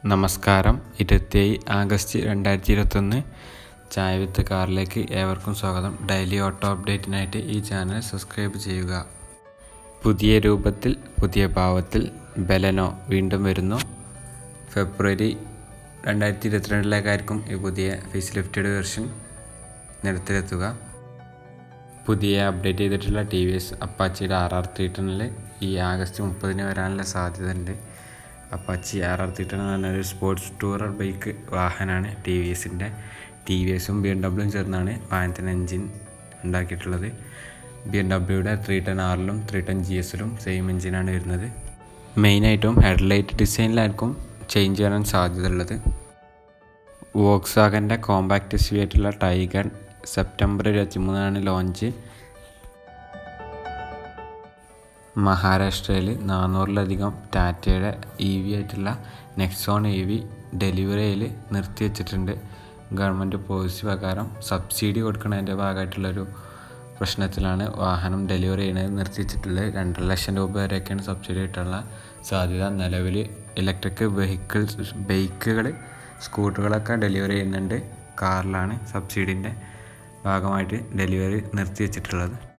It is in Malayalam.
നമസ്കാരം. 27 ആഗസ്റ്റ് 2021 ചായ വിത്ത് കാറിലേക്ക് ഏവർക്കും സ്വാഗതം. ഡെയിലി ഓട്ടോ അപ്ഡേറ്റിനായിട്ട് ഈ ചാനൽ സബ്സ്ക്രൈബ് ചെയ്യുക. പുതിയ രൂപത്തിൽ പുതിയ ഭാവത്തിൽ ബലെനോ വീണ്ടും വരുന്നു. ഫെബ്രുവരി 2022 ഈ പുതിയ ഫേസ് ലിഫ്റ്റഡ് വെർഷൻ നിരത്തിലെത്തുക. പുതിയ അപ്ഡേറ്റ് ചെയ്തിട്ടുള്ള TVS അപ്പാച്ചിയുടെ RR 310 ഈ ആഗസ്റ്റ് 30 വരാനുള്ള സാധ്യതയുണ്ട്. അപ്പാച്ചി RR 310 എന്ന് പറഞ്ഞൊരു സ്പോർട്സ് ടൂറർ ബൈക്ക് വാഹനമാണ്. TVSും BMW ചേർന്നാണ് വാഹനത്തിന് എൻജിൻ ഉണ്ടാക്കിയിട്ടുള്ളത്. BMWയുടെ 310Rലും 310GSലും സെയിം എൻജിനാണ് വരുന്നത്. മെയിനായിട്ടും ഹെഡ്ലൈറ്റ് ഡിസൈനിലായിരിക്കും ചേഞ്ച് വരാൻ സാധ്യതയുള്ളത്. വോക്സ്വാഗൻ്റെ കോമ്പാക്റ്റ് SUV ആയിട്ടുള്ള ടൈഗൺ സെപ്റ്റംബർ 23 ലോഞ്ച്. മഹാരാഷ്ട്രയിൽ 400-ലധികം ടാറ്റയുടെ EV ആയിട്ടുള്ള നെക്സോൺ EV ഡെലിവറിയിൽ നിർത്തിവെച്ചിട്ടുണ്ട്. ഗവൺമെൻറ് പോളിസി പ്രകാരം സബ്സിഡി കൊടുക്കുന്നതിൻ്റെ ഭാഗമായിട്ടുള്ളൊരു പ്രശ്നത്തിലാണ് വാഹനം ഡെലിവറി ചെയ്യുന്നത് നിർത്തിവെച്ചിട്ടുള്ളത്. 2.5 ലക്ഷം രൂപ വരെയൊക്കെയാണ് സബ്സിഡി കിട്ടാനുള്ള സാധ്യത. നിലവിൽ ഇലക്ട്രിക് ബൈക്കുകൾ സ്കൂട്ടറുകളൊക്കെ ഡെലിവറി ചെയ്യുന്നുണ്ട്. കാറിലാണ് സബ്സിഡിൻ്റെ ഭാഗമായിട്ട് ഡെലിവറി നിർത്തിവെച്ചിട്ടുള്ളത്.